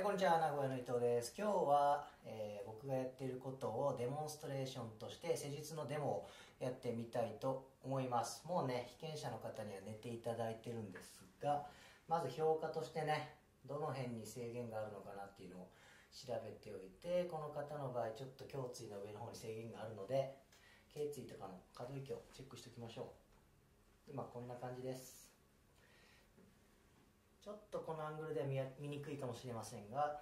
こんにちは、名古屋の伊藤です。今日は、僕がやっていることをデモンストレーションとして施術のデモをやってみたいと思います。もうね、被験者の方には寝ていただいてるんですが、まず評価としてね、どの辺に制限があるのかなっていうのを調べておいて、この方の場合ちょっと胸椎の上の方に制限があるので、頸椎とかの可動域をチェックしておきましょう。今こんな感じです。ちょっとこのアングルでは見にくいかもしれませんが、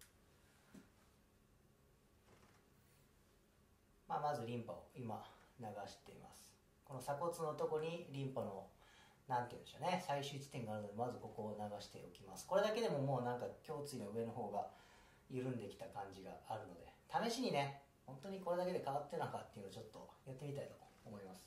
まずリンパを今流しています。この鎖骨のとこにリンパのなんて言うんでしょうね、最終地点があるので、まずここを流しておきます。これだけでももうなんか胸椎の上の方が緩んできた感じがあるので、試しにね、本当にこれだけで変わってるのかっていうのをちょっとやってみたいと思います。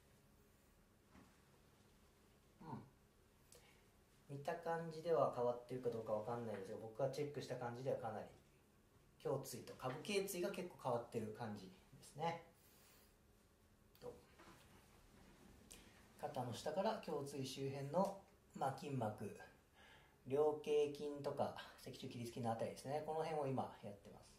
見た感じでは変わってるかどうかわかんないですが、僕がチェックした感じではかなり胸椎と下部頸椎が結構変わってる感じですね。肩の下から胸椎周辺の、筋膜、菱形筋とか脊柱起立筋のあたりですね、この辺を今やってます。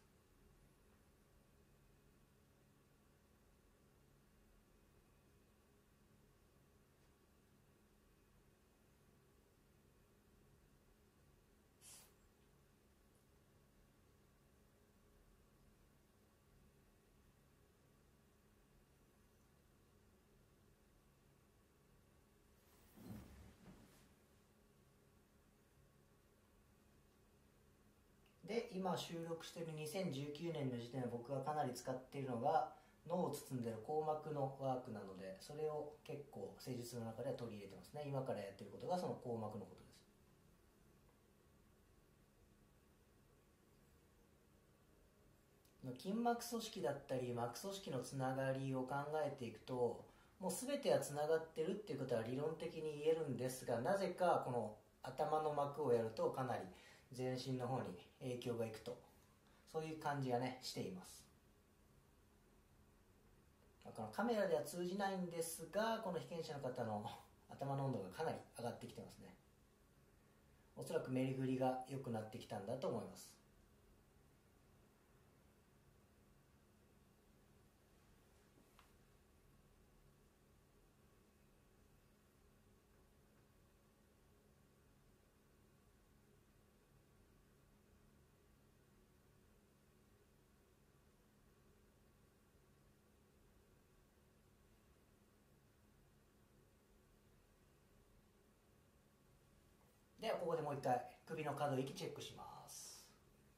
で、今収録している2019年の時点で僕がかなり使っているのが脳を包んでいる硬膜のワークなので、それを結構施術の中では取り入れてますね。今からやっていることがその硬膜のことです。筋膜組織だったり膜組織のつながりを考えていくと、もう全てはつながってるっていうことは理論的に言えるんですが、なぜかこの頭の膜をやるとかなり全身の方に影響がいくと、そういう感じがねしています。このカメラでは通じないんですが、この被験者の方の頭の温度がかなり上がってきてますね。おそらくメリフリが良くなってきたんだと思います。ではここでもう一回首の可動域チェックします。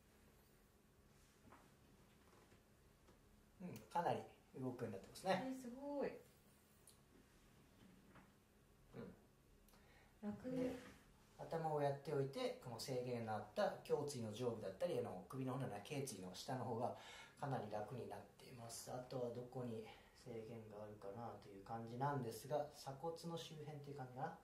かなり動くようになってますね。 すごい。楽。 頭をやっておいて、この制限のあった胸椎の上部だったり首の方の頸椎の下の方がかなり楽になっています。あとはどこに制限があるかなという感じなんですが、鎖骨の周辺という感じかな。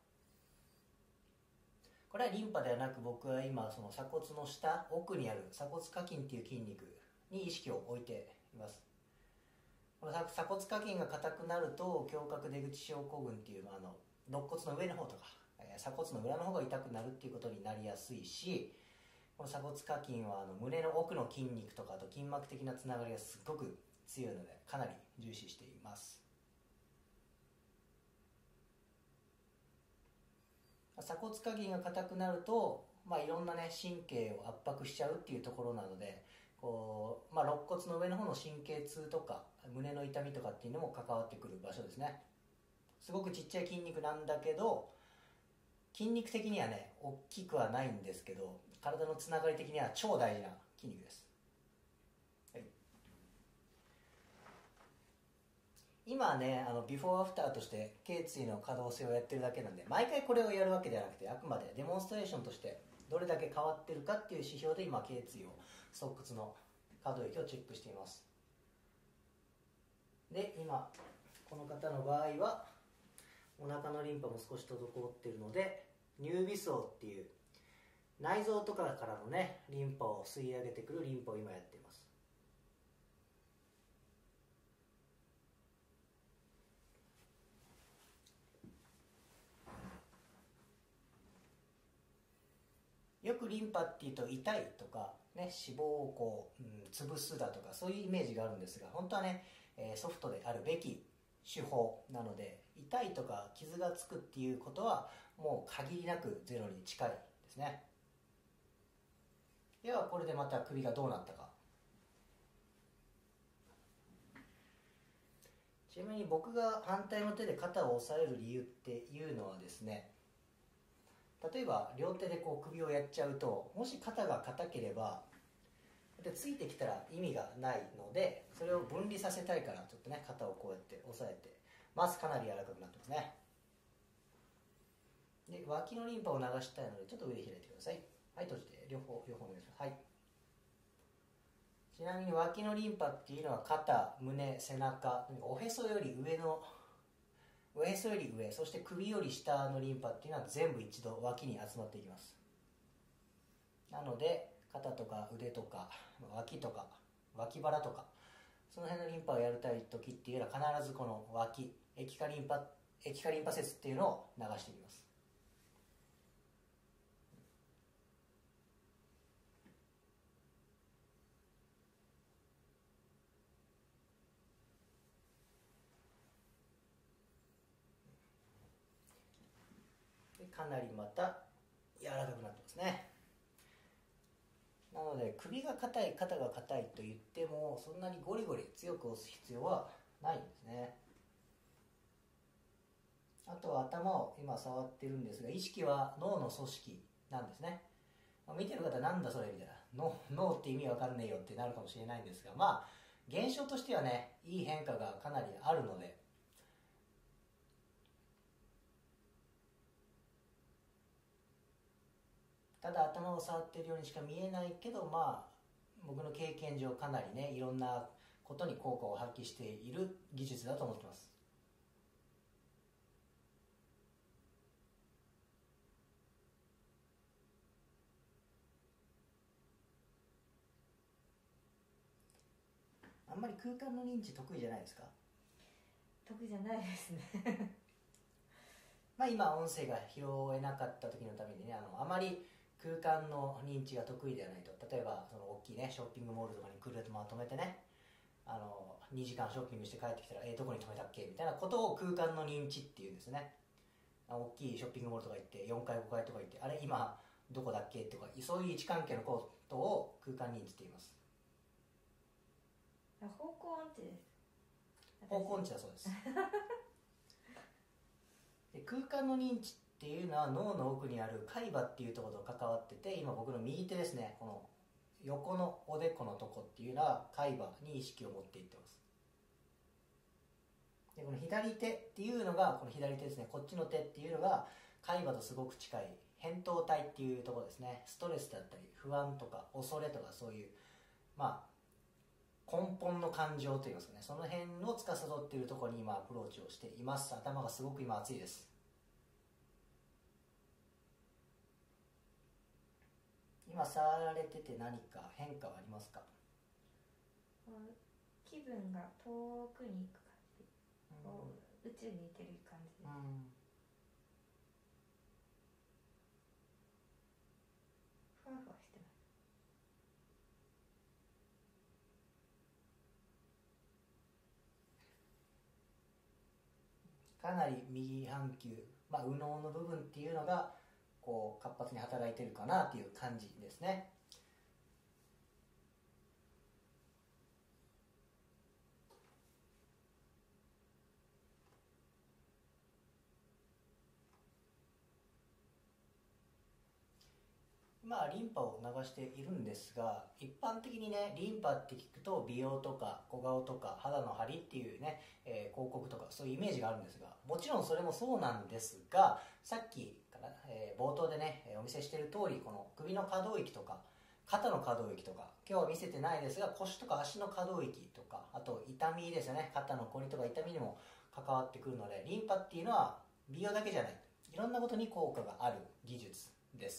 これはリンパではなく、僕は今その鎖骨の下奥にある鎖骨下筋っていう筋肉に意識を置いています。この鎖骨下筋が硬くなると胸郭出口症候群っていう、肋骨の上の方とか鎖骨の裏の方が痛くなるっていうことになりやすいし、この鎖骨下筋は胸の奥の筋肉とか、あと筋膜的なつながりがすっごく強いのでかなり重視しています。鎖骨下筋が硬くなると、いろんなね神経を圧迫しちゃうっていうところなので、こう、肋骨の上の方の神経痛とか胸の痛みとかっていうのも関わってくる場所ですね。すごくちっちゃい筋肉なんだけど、筋肉的にはね大きくはないんですけど、体のつながり的には超大事な筋肉です。今はね、ビフォーアフターとして頸椎の可動性をやってるだけなんで、毎回これをやるわけではなくて、あくまでデモンストレーションとしてどれだけ変わってるかっていう指標で今頸椎を、側屈の可動域をチェックしています。で、今この方の場合はお腹のリンパも少し滞っているので、乳尾層っていう内臓とかからのねリンパを吸い上げてくるリンパを今やっています。 よくリンパっていうと痛いとか、ね、脂肪をこう、潰すだとかそういうイメージがあるんですが、本当はね、ソフトであるべき手法なので、痛いとか傷がつくっていうことはもう限りなくゼロに近いですね。ではこれでまた首がどうなったか。ちなみに僕が反対の手で肩を押さえる理由っていうのはですね、例えば両手でこう首をやっちゃうと、もし肩が硬ければでついてきたら意味がないので、それを分離させたいからちょっとね肩をこうやって押さえてます。かなり柔らかくなってますね。で脇のリンパを流したいのでちょっと上で開いてください。はい、閉じて両方お願いします。はい。ちなみに脇のリンパっていうのは肩、胸、背中、おへそより上のおへそより上、そして首より下のリンパっていうのは全部一度脇に集まっていきます。なので肩とか腕とか脇とか脇腹とかその辺のリンパをやりたい時っていうのは必ずこの脇、液化リンパ節っていうのを流していきます。でかなりまた柔らかくなってますね。なので首が硬い肩が硬いと言ってもそんなにゴリゴリ強く押す必要はないんですね。あとは頭を今触ってるんですが、意識は脳の組織なんですね。見てる方なんだそれみたいな、脳って意味わかんねえよってなるかもしれないんですが、まあ現象としてはねいい変化がかなりあるので、ただ頭を触ってるようにしか見えないけど、まあ僕の経験上かなりねいろんなことに効果を発揮している技術だと思ってます。あんまり空間の認知得意じゃないですか？ 得意じゃないですねまあ今音声が拾えなかった時のためにね、あまり空間の認知が得意ではないと、例えばその大きいねショッピングモールとかに車を止めてね、2時間ショッピングして帰ってきたらどこに止めたっけみたいなことを空間の認知っていうんですね。大きいショッピングモールとか行って4階5階とか行って、あれ今どこだっけとか、そういう位置関係のことを空間認知って言います。 方向音痴です。 方向音痴だそうですで空間の認知っていうのは脳の奥にある海馬っていうところと関わってて、今僕の右手ですね、この横のおでこのとこっていうのは海馬に意識を持っていってます。でこの左手っていうのが、この左手ですね、こっちの手っていうのが海馬とすごく近い扁桃体っていうところですね。ストレスだったり不安とか恐れとか、そういうまあ根本の感情といいますかね、その辺を司っているところに今アプローチをしています。頭がすごく今熱いです。今触られてて何か変化はありますか？ 気分が遠くに行く感じ、宇宙に行ける感じです。ふわふわしてます。 かなり右半球、右脳の部分っていうのがこう活発に働いてるかなっていう感じですね。リンパを流しているんですが、一般的にねリンパって聞くと美容とか小顔とか肌の張りっていうね、広告とかそういうイメージがあるんですが、もちろんそれもそうなんですが、さっきから、冒頭でねお見せしている通り、この首の可動域とか肩の可動域とか、今日は見せてないですが腰とか足の可動域とか、あと痛みですよね、肩のこりとか痛みにも関わってくるので、リンパっていうのは美容だけじゃない、いろんなことに効果がある技術です。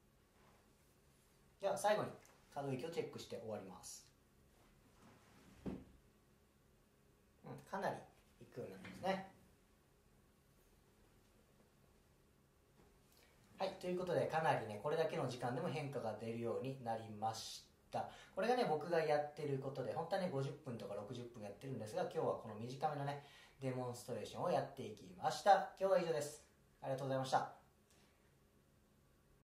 では最後に可動域をチェックして終わります。かなりいくようになりますね。 はい、ということでかなりねこれだけの時間でも変化が出るようになりました。これがね僕がやってることで、本当はね50分とか60分やってるんですが、今日はこの短めのねデモンストレーションをやっていきました。今日は以上です。ありがとうございました。